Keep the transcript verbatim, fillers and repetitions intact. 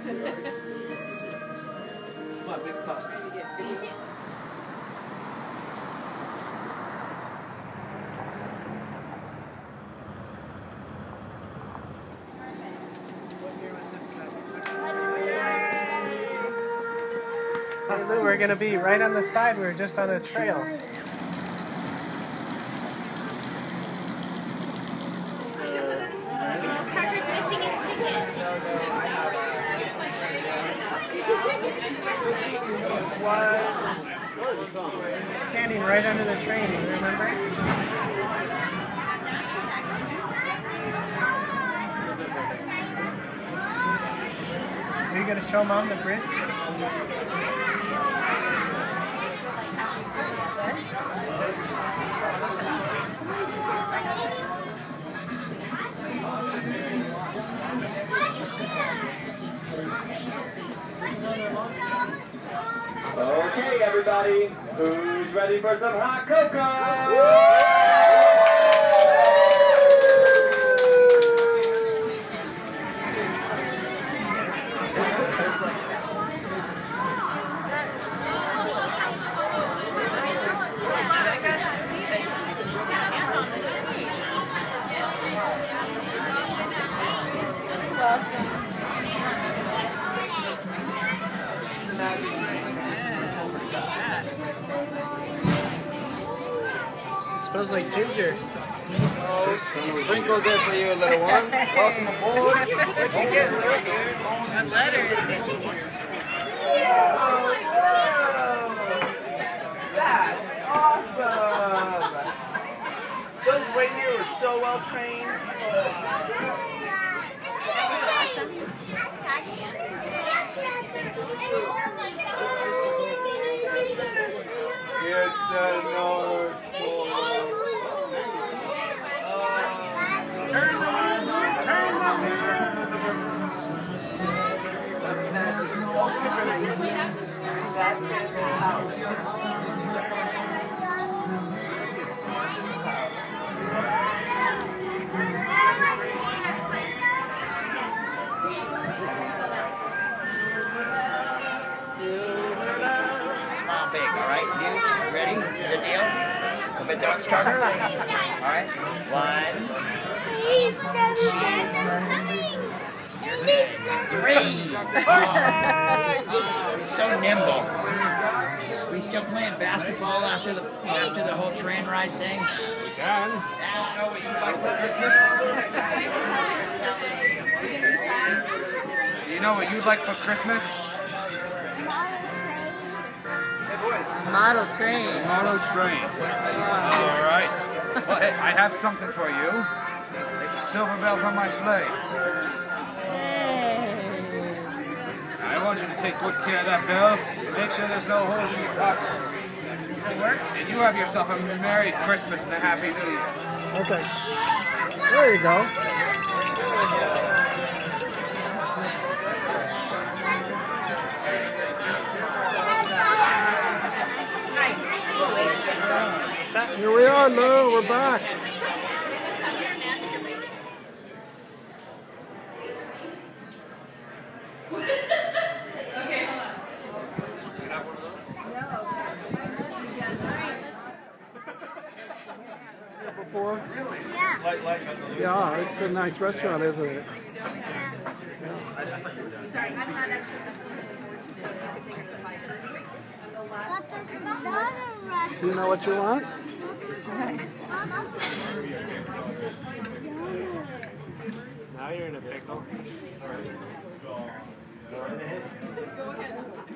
Come on, big stop. Hey Lou, we're going to be right on the side. We're just on a trail. Parker's missing his ticket. Standing right under the train, you remember? Are you going to show Mom the bridge? Okay, everybody, who's ready for some hot cocoa? Welcome. Smells like ginger. Sprinkles there for you, little one. Welcome aboard. What'd you get? A letter. That's awesome. Those reindeer were so well trained. It's the North Pole. Turn them, turn them. That's his house. Smile big, all right? Huge. Ready? Is it deal? A bit don't start early. All right. One, three. Oh, so nimble. We still playing basketball after the after the whole train ride thing? We can. You know what you'd like for Christmas? Do you know what you'd like for Christmas? Model train. Model trains. All right. Well, hey, I have something for you. A silver bell from my sleigh. I want you to take good care of that bell. Make sure there's no holes in your pocket. And you have yourself a Merry Christmas and a Happy New Year. Okay. There you go. Here we are, Lou. We're back. Before? Yeah. Yeah, it's a nice restaurant, isn't it? Sorry, I'm not extra simple. So you could take her to the pie dinner. Do you know what you want? Now you're in a pickle. Go ahead.